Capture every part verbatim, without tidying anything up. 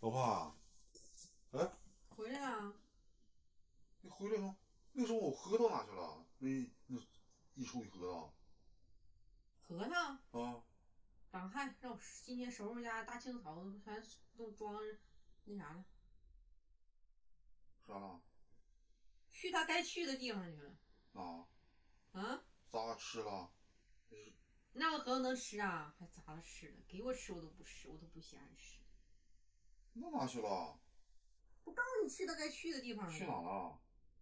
老婆，哎， 回来了？ 你回来后，那时候我核桃哪去了？那那一抽的核桃。 核桃？ 啊， 刚还让我今天收拾家大清扫，全都装那啥了。 啥了？ 去他该去的地方去了。 啊？ 啊？ 咋吃了？ 那个核桃能吃啊？还咋了吃了？给我吃我都不吃，我都不稀罕吃。 那哪去了？ 我告诉你去他该去的地方了。 去哪了？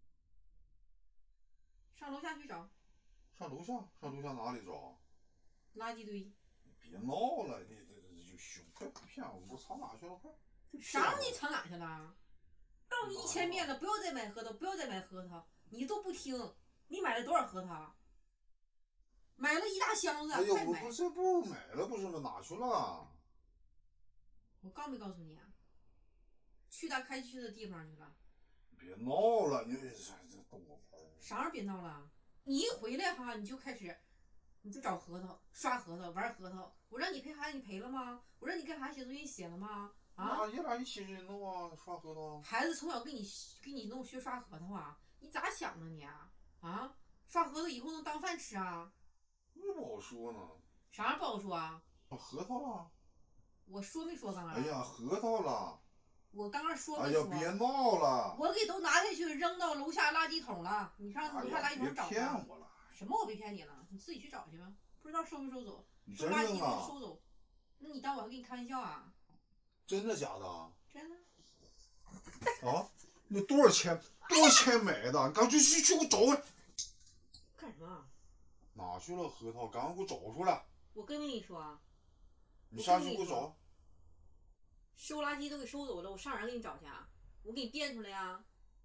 上楼下去找。 上楼下？上楼下哪里找？ 垃圾堆。 别闹了，你这这就凶，快骗我！我藏哪去了？快！ 啥让你藏哪去了？告诉你一千遍了，不要再买核桃，不要再买核桃，你都不听。你买了多少核桃？买了一大箱子， 哎呀，我快买！ 不是不买了，不是吗？哪去了？ 我告没告诉你啊？去他该去的地方去了。 别闹了，你这这逗我玩儿。 啥时别闹了？你一回来哈，你就开始，你就找核桃，刷核桃，玩核桃。我让你陪孩子，你陪了吗？我让你跟孩子写作业，你写了吗？啊？ 那爷俩一起弄啊，刷核桃。 孩子从小给你给你弄学刷核桃啊？你咋想的你啊？啊？刷核桃以后能当饭吃啊？ 那不好说呢。 啥玩意不好说啊？ 啊，核桃了。 我说没说刚刚？ 哎呀，核桃了。 我刚刚说没哎说？ 呀，别闹了。 我给都拿下去扔到楼下垃圾桶了，你上楼下垃圾桶找去。 别骗我了。 什么我别骗你了？你自己去找去吧，不知道收没收走。 你真垃圾扔了？ 收走。那你当我还跟你开玩笑啊？ 真的假的？ 真的。 啊？那多少钱？多少钱买的？你赶紧去去给我找来。 干什么？ 哪去了核桃？赶快给我找出来！ 我跟没跟你说啊？ 你下去给我找。 收垃圾都给收走了，我上哪给你找去啊？我给你垫出来呀。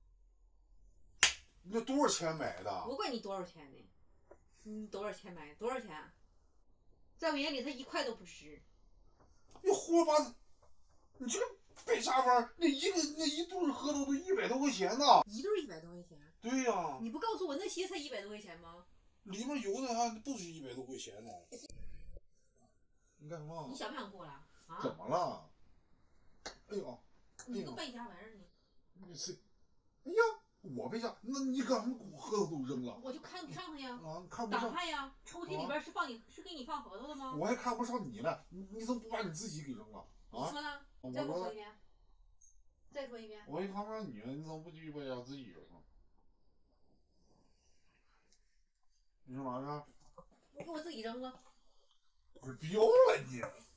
那多少钱买的？ 我管你多少钱呢？你多少钱买？多少钱？在我眼里，它一块都不值。 你胡说八道！你这个白瞎玩，那一个那一对核桃都一百多块钱呢。 一对一百多块钱？ 对呀、啊。 你不告诉我那些才一百多块钱吗？ 里面有的还不止一百多块钱呢。你干什么？ 你想不想过来啊？ 怎么了？哎呦！ 你个败家玩意儿你！ 你是，哎呀，我败家，那你干什么？我核桃都扔了。 我就看不上他呀。 啊，看不上。 挡害呀！抽屉里边是放你、啊、是给你放核桃的吗？ 我还看不上你呢，你你怎么不把你自己给扔了？啊？ 你说呢？再说一遍。再说一遍。 我也看不上你，你怎么不去把家自己扔了？你说嘛呢？ 我给我自己扔了。 不是，不要了你！